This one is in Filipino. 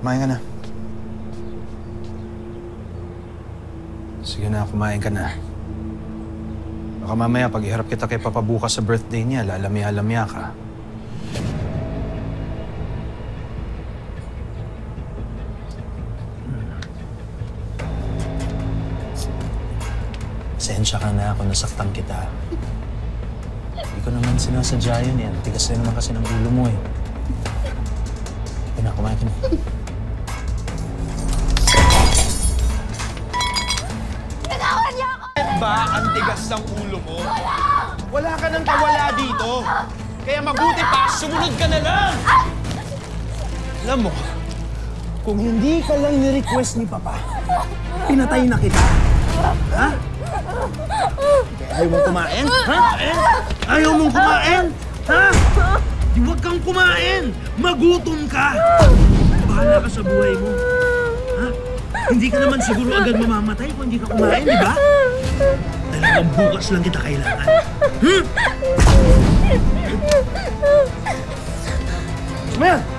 kumain ka na. Sige na, kumain ka na. Baka mamaya, pag iharap kita kay Papa bukas sa birthday niya, lalamya-lamya ka. Pasensya ka na ako, nasaktan kita. Hindi ko naman sinasadya yun yan. Tigas na naman kasi ng ulo mo eh. Sige na, kumain ka na. Tinawan niya ako! Ba ang tigas ng ulo mo? Wala ka nang kawala dito. Kaya mabuti pa, sumunod ka na lang! Alam mo, kung hindi ka lang ni-request ni Papa, pinatay na kita. Ha? Ayaw mong kumain? Ha? Ayaw mong kumain? Ha? Di wag kang kumain! Magutom ka! Bahala ka sa buhay mo. Ha? Hindi ka naman siguro agad mamamatay kung hindi ka kumain, di ba? Talagang bukas lang kita kailangan. Sumaya!